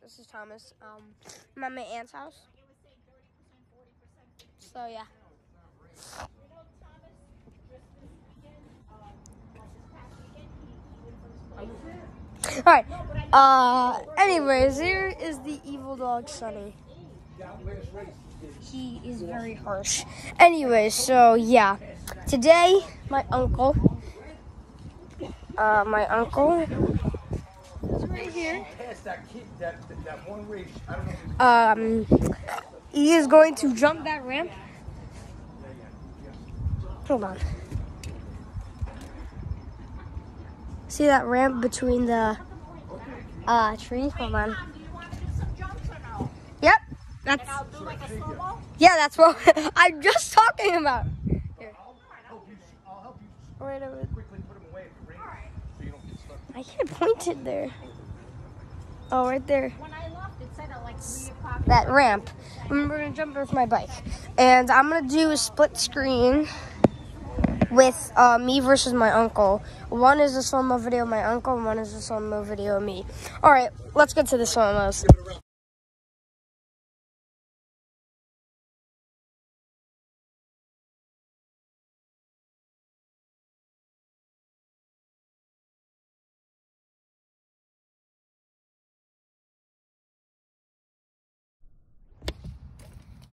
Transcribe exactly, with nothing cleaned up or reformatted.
This is Thomas. Um, I'm at my aunt's house. So yeah. All right. Uh. Anyways, here is the evil dog, Sonny. He is very harsh. Anyways, so yeah. Today, my uncle. Uh, my uncle is right here. Um, he is going to jump that ramp. Hold on. See that ramp between the uh, trees? Hold on. Yep. That's, yeah, that's what I'm just talking about. Here. Right over. I can't point it there. Oh, right there. When I left, it said at like three o'clock. That ramp. And we're gonna jump with my bike, and I'm gonna do a split screen with uh, me versus my uncle. One is a slow mo video of my uncle, and one is a slow mo video of me. All right, let's get to the slow mos.